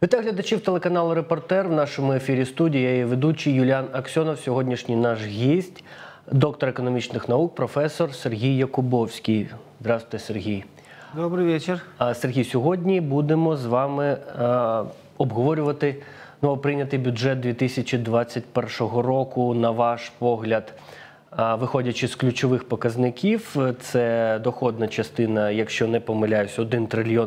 Вітаю глядачів телеканалу «Репортер». В нашому ефірі студії я є ведучий Юліан Аксьонов. Сьогоднішній наш гість – доктор економічних наук, професор Сергій Якубовський. Здравствуйте, Сергій. Добрий вечір. Сергій, сьогодні будемо з вами обговорювати новоприйнятий бюджет 2021 року. На ваш погляд, виходячи з ключових показників, це доходна частина, якщо не помиляюсь, 1 трильйон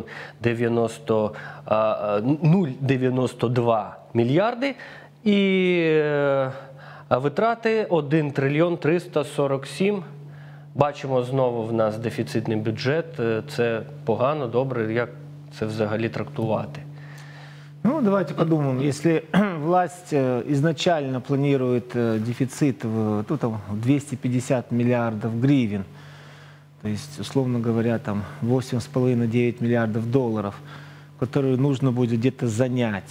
0,92 мільярди і витрати 1 трильйон 347. Бачимо, знову в нас дефіцитний бюджет. Це погано, добре, як це взагалі трактувати? Ну, давайте подумаем. Если власть изначально планирует дефицит в 250 миллиардов гривен, то есть, условно говоря, там 8,5-9 миллиардов долларов, которые нужно будет где-то занять,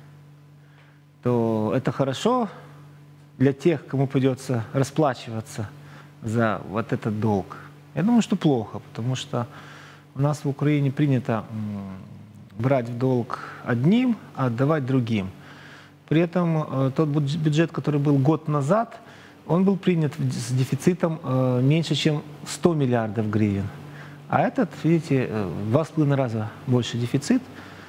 то это хорошо для тех, кому придется расплачиваться за вот этот долг. Я думаю, что плохо, потому что у нас в Украине принято брать в долг одним, а отдавать другим. При этом тот бюджет, который был год назад, он был принят с дефицитом меньше, чем 100 миллиардов гривен. А этот, видите, в 2,5 раза больше дефицит.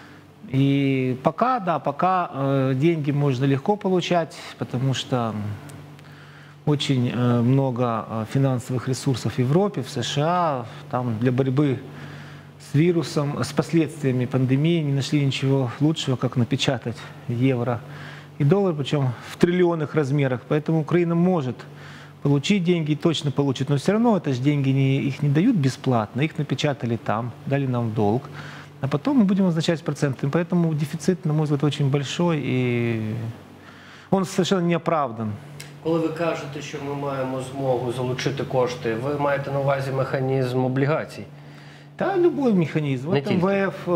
И пока деньги можно легко получать, потому что очень много финансовых ресурсов в Европе, в США, там для борьбы с вирусом, с последствиями пандемии не нашли ничего лучшего, как напечатать евро и доллар, причем в триллионных размерах. Поэтому Украина может получить деньги и точно получит. Но все равно это же деньги их не дают бесплатно, их напечатали там, дали нам в долг. А потом мы будем назначать проценты. Поэтому дефицит, на мой взгляд, очень большой и он совершенно не оправдан. Коли ви кажете, що ми маємо змогу залучити кошти, ви маєте на увазі механізм облігацій? Да, любой механизм. Вот МВФ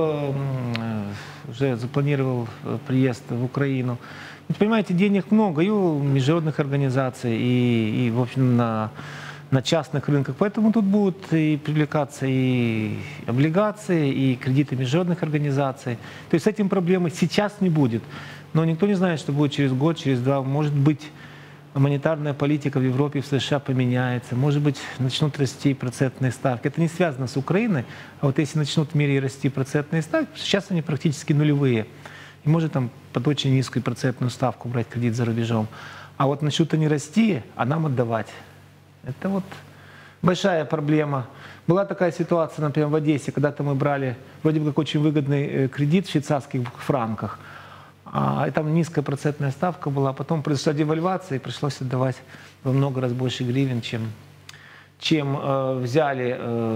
уже запланировал приезд в Украину. Ведь, понимаете, денег много и у международных организаций, и в общем, на частных рынках. Поэтому тут будут и привлекаться и облигации, и кредиты международных организаций. То есть с этим проблемы сейчас не будет. Но никто не знает, что будет через год, через два. Может быть, монетарная политика в Европе и в США поменяется. Может быть, начнут расти процентные ставки. Это не связано с Украиной. А вот если начнут в мире расти процентные ставки, сейчас они практически нулевые. И может там под очень низкую процентную ставку брать кредит за рубежом. А вот начнут они расти, а нам отдавать. Это вот большая проблема. Была такая ситуация, например, в Одессе, когда-то мы брали вроде бы как очень выгодный кредит в швейцарских франках. И там низкая процентная ставка была, а потом произошла девальвация, и пришлось отдавать во много раз больше гривен, чем взяли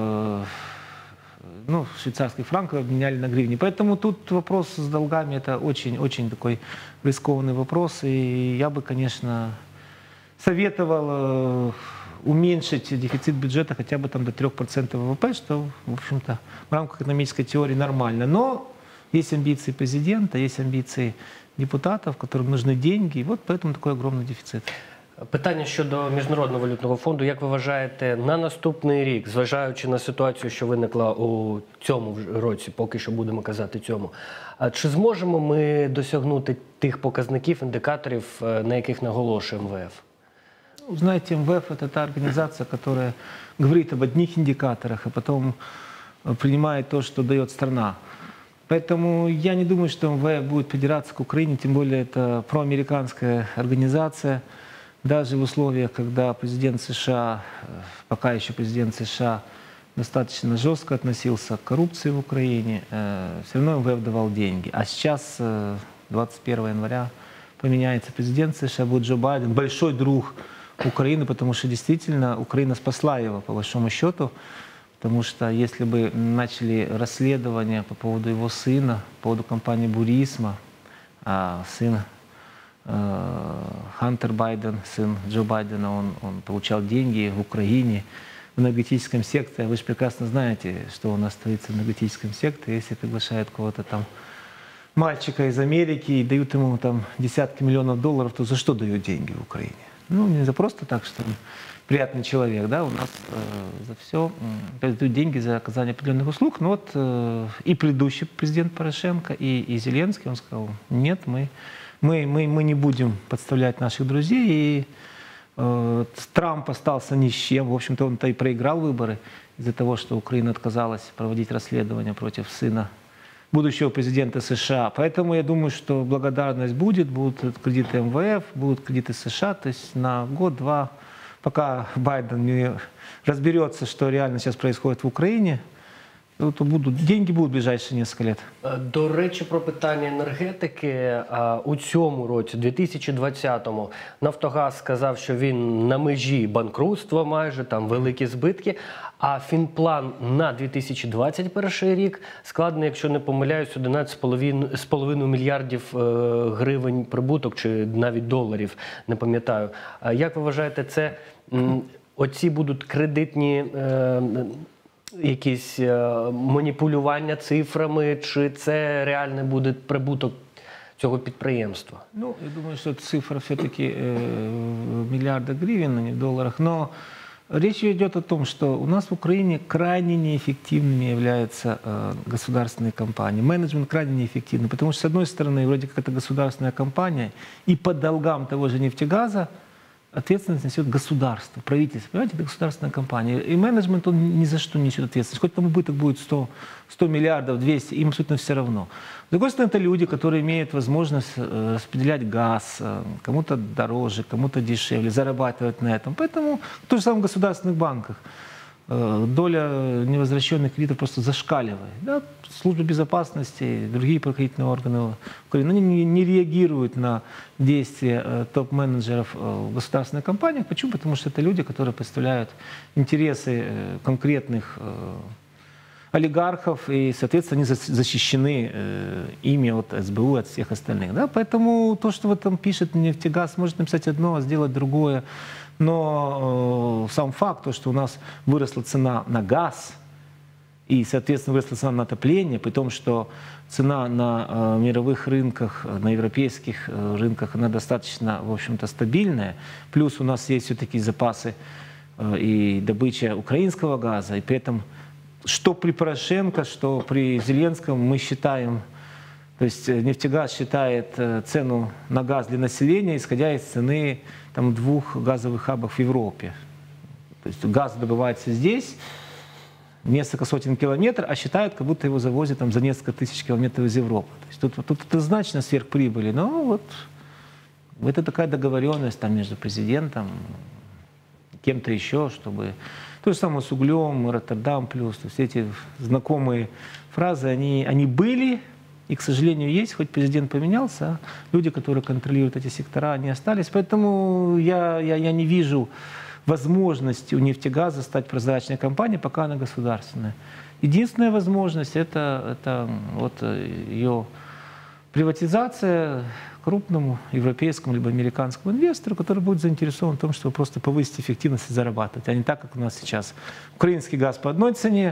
швейцарских франков, обменяли на гривни. Поэтому тут вопрос с долгами – это очень-очень такой рискованный вопрос, и я бы, конечно, советовал уменьшить дефицит бюджета хотя бы там до 3% ВВП, что, в общем-то, в рамках экономической теории нормально. Но есть амбиции президента, есть амбиции депутатов, которым нужны деньги, и вот поэтому такой огромный дефицит. Питання щодо Міжнародного валютного фонду. Як ви вважаєте, на наступний рік, зважаючи на ситуацію, що виникла у цьому році, поки що будемо казати цьому, чи зможемо ми досягнути тих показників, індикаторів, на яких наголошує МВФ? Знаете, МВФ – это та организация, которая говорит об одних индикаторах, а потом принимает то, что дает страна. Поэтому я не думаю, что МВФ будет придираться к Украине, тем более это проамериканская организация. Даже в условиях, когда президент США, пока еще президент США, достаточно жестко относился к коррупции в Украине, все равно МВФ давал деньги. А сейчас, 21 января, поменяется президент США, будет Джо Байден, большой друг Украины, потому что действительно Украина спасла его, по большому счету. Потому что если бы начали расследование по поводу его сына, по поводу компании Бурисма, сын Хантер Байден, сын Джо Байдена, он получал деньги в Украине, в энергетическом секторе. Вы же прекрасно знаете, что у нас творится в энергетическом секторе. Если приглашают кого-то там, мальчика из Америки, и дают ему там десятки миллионов долларов, то за что дают деньги в Украине? Ну, не за просто так, что он приятный человек, да, у нас за все дают деньги за оказание определенных услуг. Но вот и предыдущий президент Порошенко, и Зеленский, он сказал, нет, мы не будем подставлять наших друзей. И Трамп остался ни с чем. В общем-то, он-то и проиграл выборы из-за того, что Украина отказалась проводить расследование против сына будущего президента США. Поэтому я думаю, что благодарность будет, будут кредиты МВФ, будут кредиты США, то есть на год-два, пока Байден не разберется, что реально сейчас происходит в Украине, то деньги будуть в ближайші кілька років. До речі, про питання енергетики. У цьому році, 2020-му, Нафтогаз сказав, що він на межі банкрутства майже, там великі збитки. А фінплан на 2021 рік складений, якщо не помиляюсь, 11,5 мільярдів гривень прибуток, чи навіть доларів, не пам'ятаю. Як ви вважаєте, це оці будуть кредитні якісь маніпулювання цифрами, чи це реальний буде прибуток цього підприємства? Ну, я думаю, что цифра все-таки миллиарда гривен, а не в долларах. Но речь идет о том, что у нас в Украине крайне неэффективными являются государственные компании. Менеджмент крайне неэффективный, потому что, с одной стороны, вроде как это государственная компания, и по долгам того же нефтегаза ответственность несет государство, правительство. Понимаете, это государственная компания. И менеджмент, он ни за что не несет ответственность. Хоть там убыток будет 100 миллиардов, 200, им абсолютно все равно. С другой стороны, это люди, которые имеют возможность распределять газ, кому-то дороже, кому-то дешевле, зарабатывать на этом. Поэтому в том же самом государственных банках доля невозвращенных кредитов просто зашкаливает. Да? Служба безопасности, другие правоохранительные органы Украины, они не реагируют на действия топ-менеджеров в государственных компаниях. Почему? Потому что это люди, которые представляют интересы конкретных олигархов, и, соответственно, они защищены ими от СБУ, от всех остальных. Да? Поэтому то, что в этом пишет нефтегаз, может написать одно, а сделать другое. Но сам факт, то, что у нас выросла цена на газ, и, соответственно, выросла цена на отопление, при том, что цена на мировых рынках, на европейских рынках, она достаточно, в общем-то, стабильная. Плюс у нас есть все-таки запасы и добыча украинского газа, и при этом что при Порошенко, что при Зеленском мы считаем, то есть нефтегаз считает цену на газ для населения, исходя из цены там, 2 газовых хабов в Европе. То есть газ добывается здесь, несколько сотен километров, а считают, как будто его завозят там, за несколько тысяч километров из Европы. То есть тут это значно сверхприбыли, но вот это такая договоренность там, между президентом, кем-то еще, чтобы... То же самое с углем, Роттердам плюс. То есть эти знакомые фразы, они были и, к сожалению, есть, хоть президент поменялся, а люди, которые контролируют эти сектора, они остались. Поэтому я не вижу возможности у нефтегаза стать прозрачной компанией, пока она государственная. Единственная возможность – это вот ее приватизация крупному европейскому либо американскому инвестору, который будет заинтересован в том, чтобы просто повысить эффективность и зарабатывать, а не так, как у нас сейчас. Украинский газ по одной цене,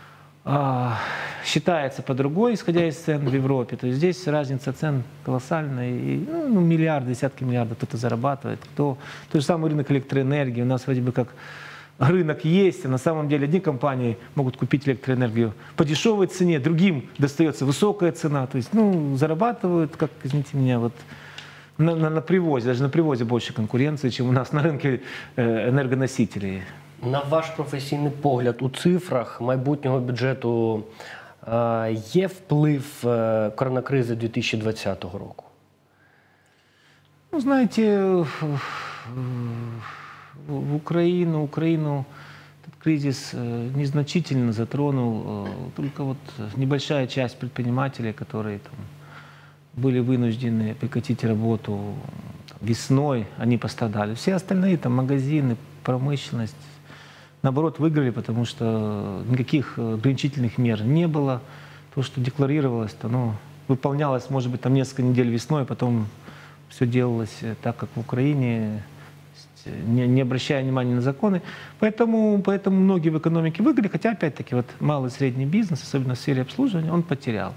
считается по другой, исходя из цен в Европе. То есть здесь разница цен колоссальная, и миллиарды, десятки миллиардов кто-то зарабатывает. Тот же самый рынок электроэнергии. У нас вроде бы как рынок есть, а на самом деле одни компании могут купить электроэнергию по дешевой цене, другим достается высокая цена. То есть, зарабатывают, как, извините меня, вот на привозе, даже на привозе больше конкуренции, чем у нас на рынке энергоносителей. На ваш професійний погляд, у цифрах майбутнього бюджету є вплив коронакризи 2020 року? Ну, знаете, в Украину этот кризис незначительно затронул только вот небольшая часть предпринимателей, которые там были вынуждены прекратить работу весной, они пострадали. Все остальные, там, магазины, промышленность, наоборот, выиграли, потому что никаких ограничительных мер не было. То, что декларировалось, оно выполнялось, может быть, там несколько недель весной, а потом все делалось так, как в Украине, не обращая внимания на законы. Поэтому многие в экономике выиграли, хотя, опять-таки, вот малый и средний бизнес, особенно в сфере обслуживания, он потерял.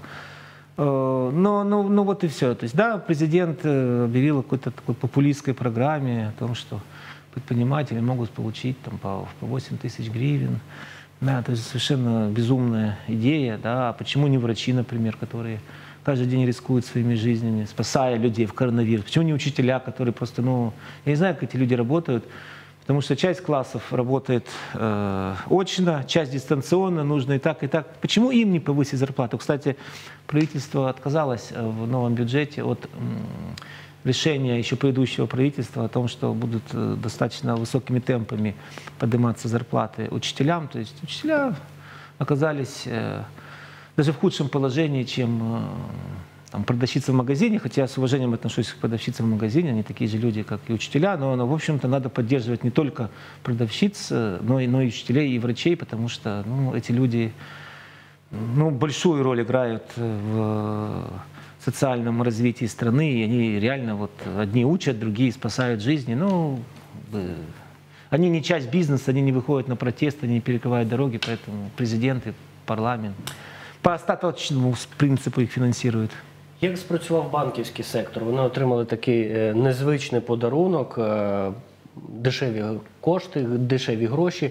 Но вот и все. То есть, да, президент объявил о какой-то такой популистской программе, о том, что предприниматели могут получить там, по 8 тысяч гривен. Да, то есть совершенно безумная идея. Да. А почему не врачи, например, которые каждый день рискуют своими жизнями, спасая людей в коронавирус? Почему не учителя, которые просто, ну, я не знаю, как эти люди работают, потому что часть классов работает очно, часть дистанционно, нужно и так, и так. Почему им не повысить зарплату? Кстати, правительство отказалось в новом бюджете от решения еще предыдущего правительства о том, что будут достаточно высокими темпами подниматься зарплаты учителям. То есть учителя оказались даже в худшем положении, чем там, продавщица в магазине, хотя я с уважением отношусь к продавщицам в магазине, они такие же люди, как и учителя, но в общем-то, надо поддерживать не только продавщиц, но и учителей, и врачей, потому что ну, эти люди ну, большую роль играют в социальном развитии страны, и они реально вот одни учат, другие спасают жизни. Ну, они не часть бизнеса, они не выходят на протесты, они не перекрывают дороги, поэтому президент и парламент по остаточному принципу їх фінансують. Як спрацював банківський сектор? Вони отримали такий незвичний подарунок, дешеві кошти, дешеві гроші,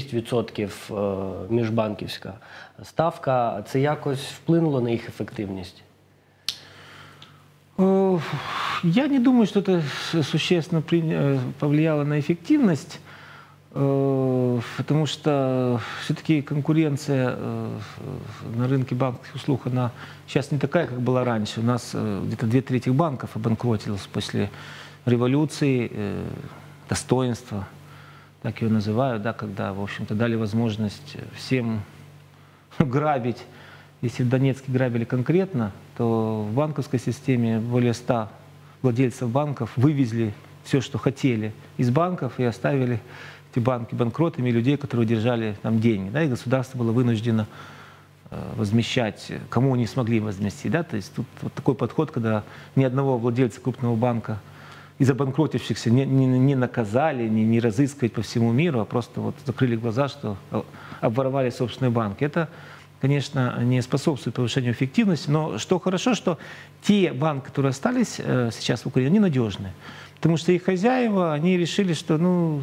6% міжбанківська ставка. Це якось вплинуло на їх ефективність? Я не думаю, что это существенно повлияло на эффективность, потому что все-таки конкуренция на рынке банковских услуг, она сейчас не такая, как была раньше. У нас где-то 2/3 банков обанкротилось после революции, достоинства, так ее называют, да, когда, в общем-то, дали возможность всем грабить. Если в Донецке грабили конкретно, то в банковской системе более 100 владельцев банков вывезли все, что хотели из банков и оставили эти банки банкротами людей, которые держали там деньги. Да, и государство было вынуждено возмещать, кому не смогли возместить. Да, то есть тут вот такой подход, когда ни одного владельца крупного банка из обанкротившихся не наказали, не разыскивать по всему миру, а просто вот закрыли глаза, что обворовали собственные банки. Это, конечно, не способствует повышению эффективности, но что хорошо, что те банки, которые остались сейчас в Украине, они надежные. Потому что их хозяева, они решили, что ну,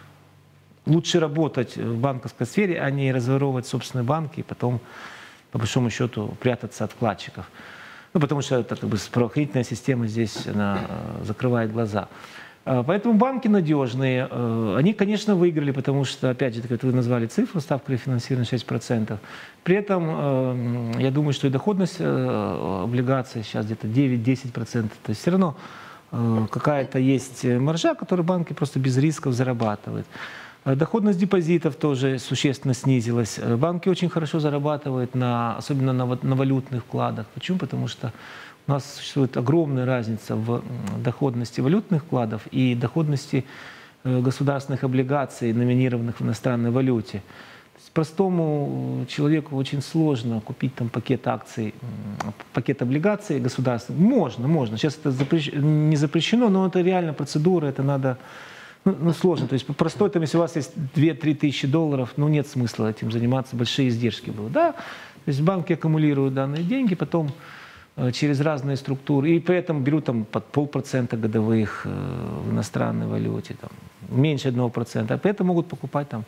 лучше работать в банковской сфере, а не разворовывать собственные банки и потом, по большому счету, прятаться от вкладчиков. Ну, потому что это как бы правоохранительная система здесь она закрывает глаза. Поэтому банки надежные. Они, конечно, выиграли, потому что, опять же, как вы назвали цифру, ставка рефинансирования 6%. При этом, я думаю, что и доходность облигаций сейчас где-то 9-10%. То есть все равно какая-то есть маржа, которую банки просто без рисков зарабатывают. Доходность депозитов тоже существенно снизилась. Банки очень хорошо зарабатывают, особенно на валютных вкладах. Почему? Потому что у нас существует огромная разница в доходности валютных вкладов и доходности государственных облигаций, номинированных в иностранной валюте. То есть простому человеку очень сложно купить там пакет акций, пакет облигаций государственных. Можно. Сейчас это не запрещено, но это реально процедура, это надо... Ну, сложно. То есть простой, там, если у вас есть 2-3 тысячи долларов, ну, нет смысла этим заниматься, большие издержки будут. Да? То есть банки аккумулируют данные деньги, потом через разные структуры, и при этом берут там под 0,5% годовых в иностранной валюте, там, меньше 1%, а при этом могут покупать там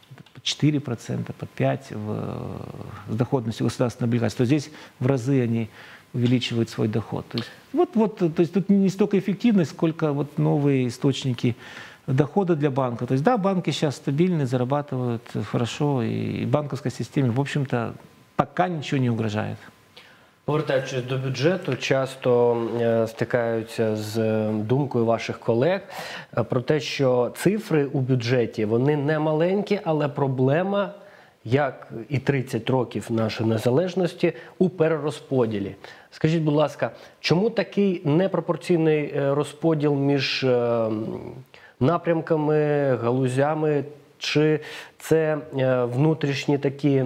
4%, под 5% с доходностью государственной облигации. То здесь в разы они увеличивают свой доход. То есть, то есть тут не столько эффективность, сколько вот новые источники дохода для банка. То есть да, банки сейчас стабильны, зарабатывают хорошо, и банковской системе, в общем-то, пока ничего не угрожает. Повертаючись до бюджету, часто стикаються з думкою ваших колег про те, що цифри у бюджеті, вони не маленькі, але проблема, як і 30 років нашої незалежності, у перерозподілі. Скажіть, будь ласка, чому такий непропорційний розподіл між напрямками, галузями, чи це внутрішні такі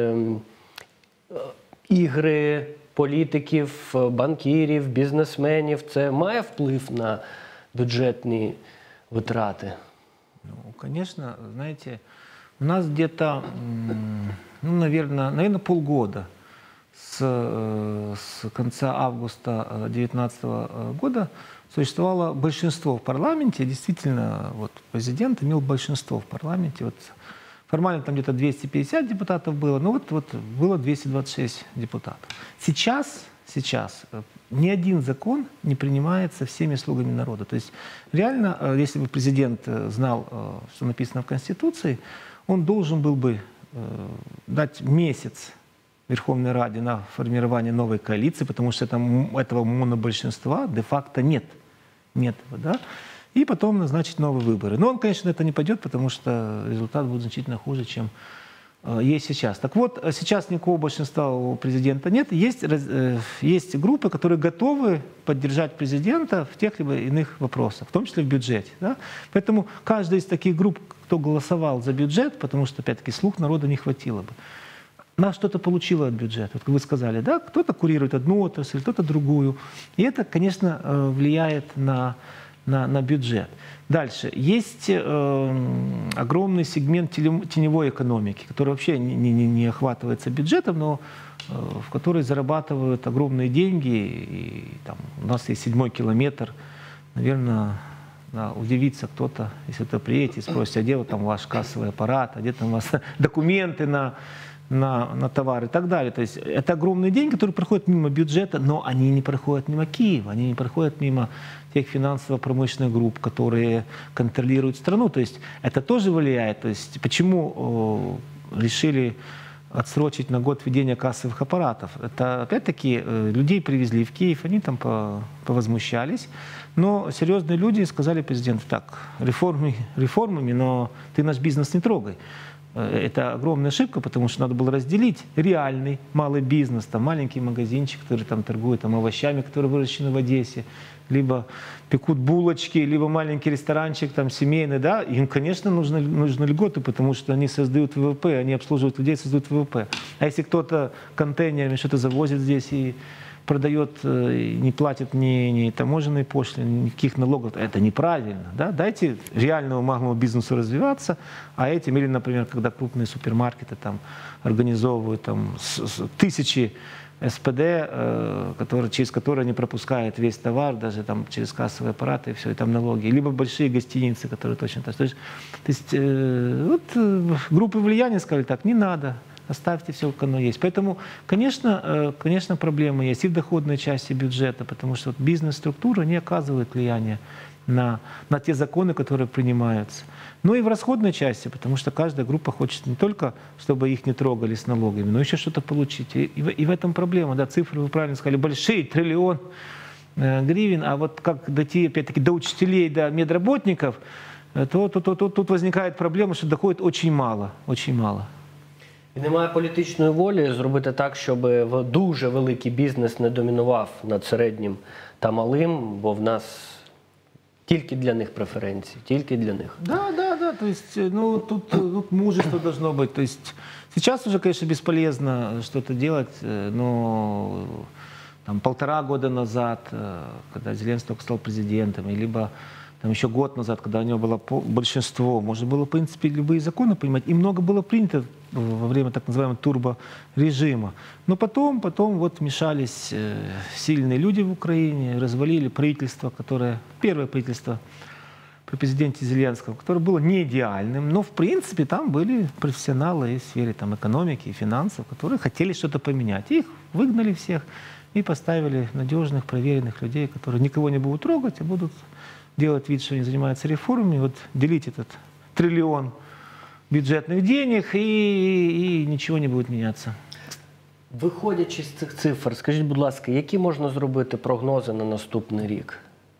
ігри політиків, банкірів, бізнесменів, це має вплив на бюджетні витрати? Ну, конечно, знаете, у нас где-то, ну, наверное, полгода с конца августа 2019 года существовало большинство в парламенте. Действительно, вот президент имел большинство в парламенте. Вот формально там где-то 250 депутатов было, но вот было 226 депутатов. Сейчас ни один закон не принимается всеми слугами народа. То есть реально, если бы президент знал, что написано в Конституции, он должен был бы дать месяц Верховной Раде на формирование новой коалиции, потому что этого монобольшинства де-факто нет. Нет его, да? И потом назначить новые выборы. Но он, конечно, это не пойдет, потому что результат будет значительно хуже, чем есть сейчас. Так вот, сейчас никакого большинства у президента нет. Есть группы, которые готовы поддержать президента в тех либо иных вопросах, в том числе в бюджете. Да? Поэтому каждая из таких групп, кто голосовал за бюджет, потому что, опять-таки, слух народа не хватило бы, она что-то получила от бюджета. Вот как вы сказали, да? Кто-то курирует одну отрасль, кто-то другую. И это, конечно, влияет на бюджет. Дальше. Есть огромный сегмент теневой экономики, который вообще не охватывается бюджетом, но в который зарабатывают огромные деньги. И, там, у нас есть 7-й километр. Наверное, да, удивится кто-то, если кто приедет и спросит, а где вот там ваш кассовый аппарат, а где там у вас документы на товары и так далее. То есть это огромные деньги, которые проходят мимо бюджета, но они не проходят мимо Киева, они не проходят мимо тех финансово-промышленных групп, которые контролируют страну. То есть это тоже влияет. То есть почему решили отсрочить на год введение кассовых аппаратов? Это опять-таки людей привезли в Киев, они там повозмущались. Но серьезные люди сказали президенту: так, реформами, но ты наш бизнес не трогай. Это огромная ошибка, потому что надо было разделить реальный малый бизнес, там маленький магазинчик, который там торгует там, овощами, которые выращены в Одессе, либо пекут булочки, либо маленький ресторанчик там семейный, да, им, конечно, нужны льготы, потому что они создают ВВП, они обслуживают людей, создают ВВП. А если кто-то контейнерами что-то завозит здесь и продает, не платит ни таможенные пошлины, никаких налогов, это неправильно. Да? Дайте реальному малому бизнесу развиваться, а этим, или, например, когда крупные супермаркеты там организовывают там, тысячи СПД, через которые они пропускают весь товар, даже там, через кассовые аппараты, и все, и там налоги. Либо большие гостиницы, которые точно так. То есть группы влияния сказали так: не надо. Оставьте все, как оно есть. Поэтому, конечно, проблемы есть и в доходной части бюджета, потому что бизнес-структура не оказывает влияния на те законы, которые принимаются. Но и в расходной части, потому что каждая группа хочет не только, чтобы их не трогали с налогами, но еще что-то получить. И в этом проблема. Да, цифры, вы правильно сказали, большие, 1 триллион гривен, а вот как дойти, опять-таки, до учителей, до медработников, то тут возникает проблема, что доходит очень мало, очень мало. І немає політичної волі зробити так, щоб дуже великий бізнес не домінував над середнім та малим, бо в нас тільки для них преференції, тільки для них. Да. То есть, тут мужество должно быть. То есть сейчас уже, конечно, бесполезно что-то делать, но там, 1,5 года назад, когда Зеленский только стал президентом, либо там еще год назад, когда у него было большинство, можно было, в принципе, любые законы принимать. И много было принято во время так называемого турборежима. Но потом вот вмешались сильные люди в Украине, развалили правительство, первое правительство при президенте Зеленского, которое было не идеальным, но, в принципе, там были профессионалы в сфере там, экономики и финансов, которые хотели что-то поменять. Их выгнали всех и поставили надежных, проверенных людей, которые никого не будут трогать, а будут делать вид, что они занимаются реформами, вот делить этот 1 триллион бюджетных денег, и ничего не будет меняться. Виходячи з цих цифр, скажіть, будь ласка, які можна зробити прогнози на наступний рік?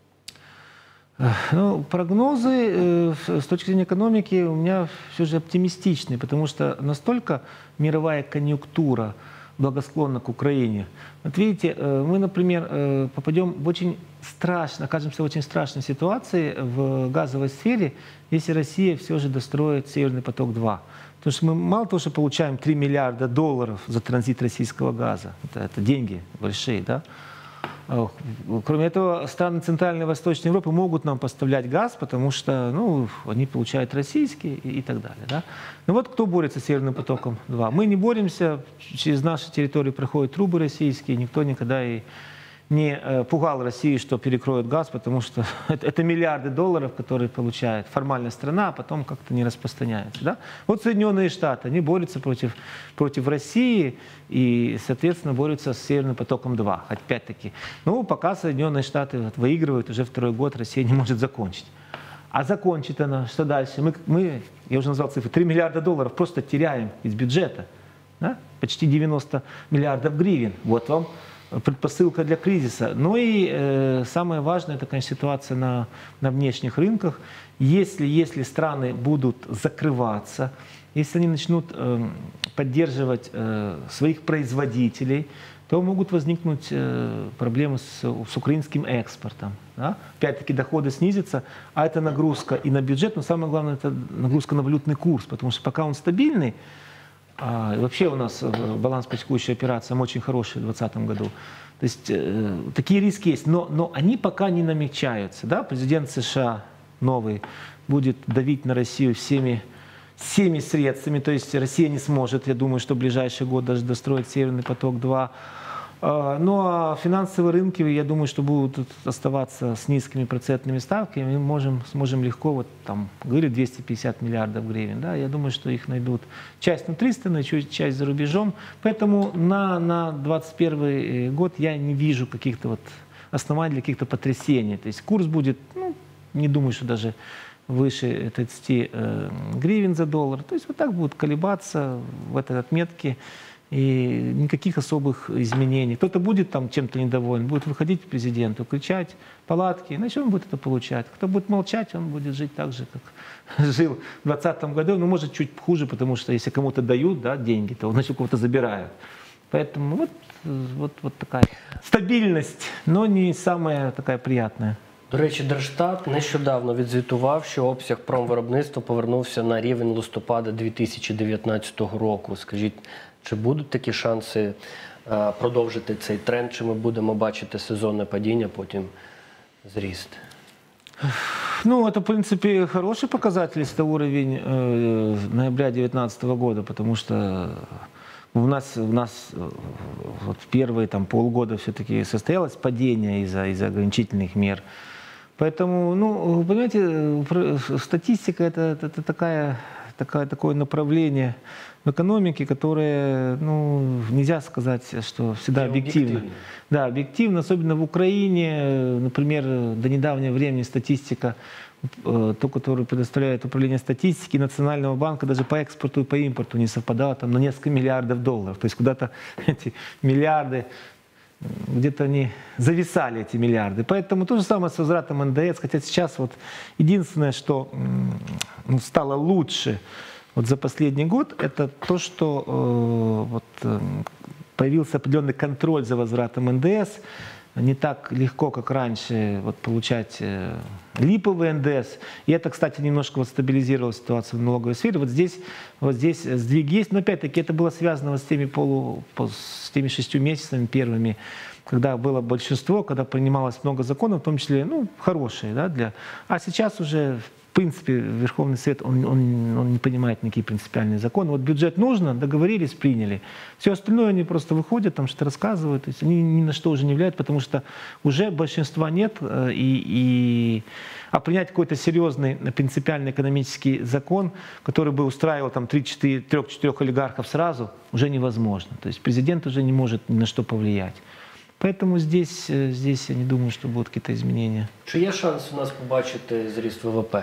Прогнозы с точки зрения экономики у меня все же оптимистичные, потому что настолько мировая конъюнктура благосклонна к Украине. Вот видите, мы, например, попадем в очень окажемся в очень страшной ситуации в газовой сфере, если Россия все же достроит Северный поток-2. Потому что мы мало того, что получаем $3 миллиарда за транзит российского газа, это деньги большие, да? Кроме этого, страны Центральной и Восточной Европы могут нам поставлять газ, потому что они получают российский и так далее. Да? Но вот кто борется с Северным потоком-2? Мы не боремся, через наши территории проходят трубы российские, никто никогда и не пугал Россию, что перекроют газ, потому что это миллиарды долларов, которые получает формальная страна, а потом как-то не распространяется. Да? Вот Соединенные Штаты, они борются против России и, соответственно, борются с Северным потоком-2. Опять-таки, ну, пока Соединенные Штаты выигрывают, уже второй год Россия не может закончить. А закончит она, что дальше? Мы, я уже назвал цифры, 3 миллиарда долларов просто теряем из бюджета. Да? Почти 90 миллиардов гривен. Вот вам предпосылка для кризиса. Ну и самое важное, это, конечно, ситуация на внешних рынках. Если страны будут закрываться, если они начнут поддерживать своих производителей, то могут возникнуть проблемы с украинским экспортом. Да? Опять-таки доходы снизятся, а это нагрузка и на бюджет, но самое главное, это нагрузка на валютный курс, потому что пока он стабильный, и вообще у нас баланс по текущей операциям очень хороший в 2020 году. То есть такие риски есть, но они пока не намечаются. Да? Президент США новый будет давить на Россию всеми средствами, то есть Россия не сможет, я думаю, что в ближайший год даже достроить Северный поток-2. Ну а финансовые рынки, я думаю, что будут оставаться с низкими процентными ставками. Мы сможем легко, вот там, говорит, 250 миллиардов гривен. Да? Я думаю, что их найдут часть внутри страны, часть за рубежом. Поэтому на 2021 год я не вижу каких-то вот оснований для каких-то потрясений. То есть курс будет, ну, не думаю, что даже выше 30 гривен за доллар. То есть вот так будут колебаться в этой отметке. И никаких особых изменений. Кто-то будет там чем-то недоволен, будет выходить к президенту, кричать, палатки, иначе он будет это получать. Кто будет молчать, он будет жить так же, как жил в 2020 году, но может чуть хуже, потому что если кому-то дают, да, деньги, то значит у кого-то забирают. Поэтому вот такая стабильность, но не самая такая приятная. До речі, Держстат нещодавно відзвітував, що обсяг промвиробництва повернувся на рівень листопада 2019 року. Скажіть, чи будуть такі шанси продовжити цей тренд, чи ми будемо бачити сезонне падіння, потім зріст? Ну, это, в принципе, хороший показатель, это уровень ноября 2019 года, потому что у нас вот первые там, полгода все-таки состоялось падение из-за ограничительных мер. Поэтому, ну, понимаете, статистика это такое направление в экономике, которое, ну, нельзя сказать, что всегда объективно. Да, объективно, особенно в Украине, например, до недавнего времени статистика, ту, которую предоставляет Управление статистики Национального банка, даже по экспорту и по импорту не совпадала там на несколько миллиардов долларов. То есть куда-то эти миллиарды, где-то они зависали, эти миллиарды. Поэтому то же самое с возвратом НДС. Хотя сейчас вот единственное, что стало лучше вот за последний год, это то, что появился определенный контроль за возвратом ндс. Не так легко, как раньше, вот, получать липовый НДС. И это, кстати, немножко вот стабилизировало ситуацию в налоговой сфере. Вот здесь сдвиг есть. Но опять-таки это было связано вот с теми 6 месяцами первыми, когда было большинство, когда принималось много законов, в том числе, ну, хорошие, да, А сейчас уже, в принципе, Верховный Совет, он не понимает никакие принципиальные законы. Вот бюджет нужно, договорились, приняли. Все остальное они просто выходят, там что-то рассказывают. То есть они ни на что уже не влияют, потому что уже большинства нет. А принять какой-то серьезный принципиальный экономический закон, который бы устраивал там 3-4 олигархов сразу, уже невозможно. То есть президент уже не может ни на что повлиять. Поэтому здесь я не думаю, что будут какие-то изменения. Чи є шанс у нас побачити зріст ВВП?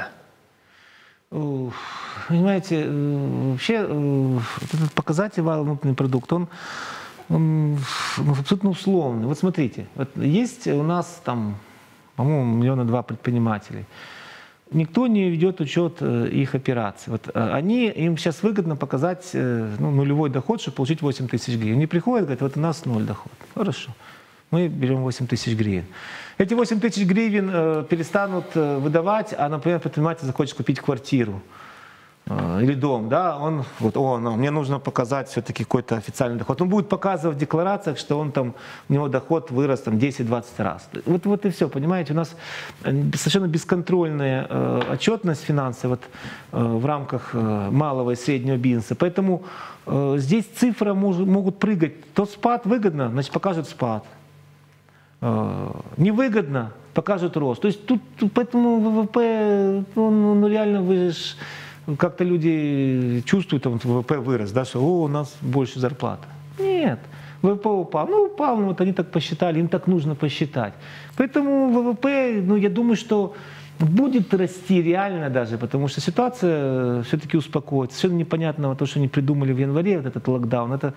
Понимаете, вообще этот показатель валовый внутренний продукт, он абсолютно условный. Вот смотрите, вот есть у нас там, по-моему, 1,2 миллиона предпринимателей. Никто не ведет учет их операций. Вот им сейчас выгодно показать нулевой доход, чтобы получить 8 тысяч гривен. Они приходят, говорят, вот у нас 0 доход. Хорошо. Мы берем 8 тысяч гривен. Эти 8 тысяч гривен перестанут выдавать, а, например, предприниматель захочет купить квартиру или дом, да, мне нужно показать все-таки какой-то официальный доход. Он будет показывать в декларациях, что у него доход вырос там 10-20 раз. Вот и все, понимаете, у нас совершенно бесконтрольная отчетность финансов в рамках малого и среднего бизнеса. Поэтому здесь цифры могут прыгать. То спад выгодно, значит покажут спад. невыгодно, покажут рост. То есть тут поэтому ВВП, ну реально вы ж, как-то люди чувствуют, там, ВВП вырос, да, что у нас больше зарплата. Нет. ВВП упал. Ну, упал, ну, вот они так посчитали, им так нужно посчитать. Поэтому ВВП, ну, я думаю, что будет расти реально даже, потому что ситуация все-таки успокоится. Совершенно непонятного то, что они придумали в январе, вот этот локдаун. Это,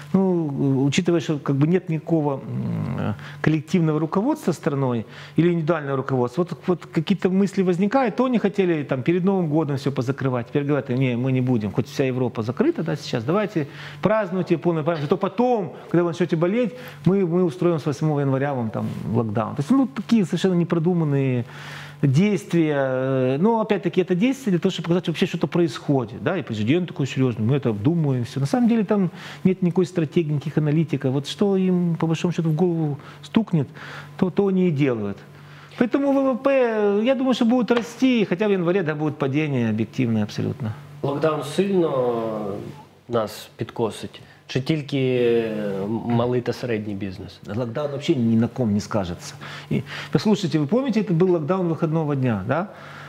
ну, учитывая, что как бы нет никакого коллективного руководства страной или индивидуального руководства, вот какие-то мысли возникают, то они хотели там перед Новым годом все позакрывать. Теперь говорят, не, мы не будем, хоть вся Европа закрыта, да, сейчас, давайте празднуйте полный праздник, зато потом, когда вы начнете болеть, мы устроим с 8 января вам там локдаун. То есть, ну, такие совершенно непродуманные действия, но опять-таки это действие для того, чтобы показать, вообще что-то происходит, да, и президент такой серьезный, мы это обдумываем, все. На самом деле там нет никакой стратегии, никаких аналитиков, вот что им по большому счету в голову стукнет, то они и делают. Поэтому ВВП, я думаю, что будет расти, хотя в январе, да, будет падение объективное абсолютно. Локдаун сильно нас підкосить? Чи тільки малий та середній бізнес? Локдаун вообще ни на ком не скажется. И, послушайте, вы помните, это был локдаун выходного дня, да?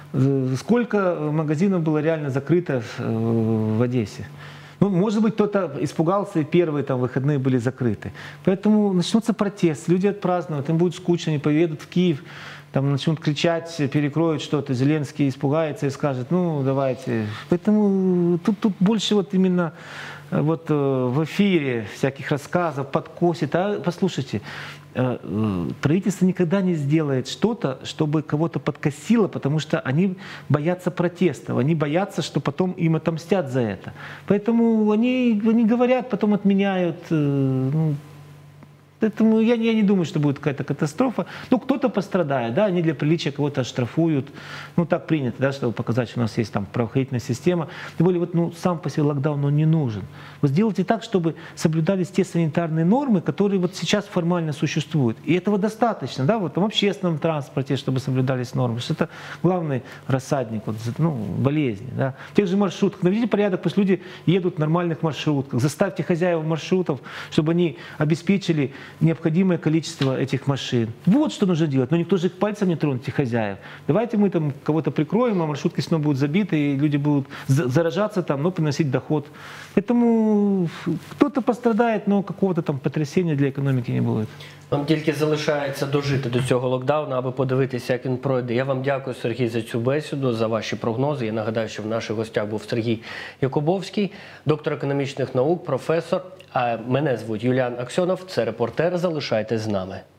Сколько магазинов было реально закрыто в Одессе? Ну, может быть, кто-то испугался, и первые там выходные были закрыты. Поэтому начнутся протесты, люди отпразднуют, им будет скучно, они поедут в Киев, там начнут кричать, перекроют что-то, Зеленский испугается и скажет, ну, давайте. Поэтому тут больше вот именно вот в эфире всяких рассказов подкосит. А послушайте, правительство никогда не сделает что-то, чтобы кого-то подкосило, потому что они боятся протестов, они боятся, что потом им отомстят за это. Поэтому они говорят, потом отменяют. Ну, поэтому я не думаю, что будет какая-то катастрофа. Ну, кто-то пострадает, да, они для приличия кого-то оштрафуют. Ну, так принято, да, чтобы показать, что у нас есть там правоохранительная система. Тем более, вот, ну, сам по себе локдаун, он не нужен. Вы сделайте так, чтобы соблюдались те санитарные нормы, которые вот сейчас формально существуют. И этого достаточно, да, вот в общественном транспорте, чтобы соблюдались нормы. Что это главный рассадник, вот, ну, болезни, да. В тех же маршрутках. Наведите порядок, пусть люди едут в нормальных маршрутках. Заставьте хозяев маршрутов, чтобы они обеспечили необходимое количество этих машин. Вот что нужно делать. Но никто же их пальцем не тронет, этих хозяев. Давайте мы там кого-то прикроем, а маршрутки снова будут забиты, и люди будут заражаться там, но приносить доход. Поэтому кто-то пострадает, но какого-то там потрясения для економіки не буде. Вам тільки залишається дожити до цього локдауну, аби подивитися, як він пройде. Я вам дякую, Сергій, за цю бесіду, за ваші прогнози. Я нагадаю, що в наших гостях був Сергій Якубовський, доктор економічних наук, професор. А мене звуть Юліан Аксьонов. Це «Репортер». Залишайтесь з нами.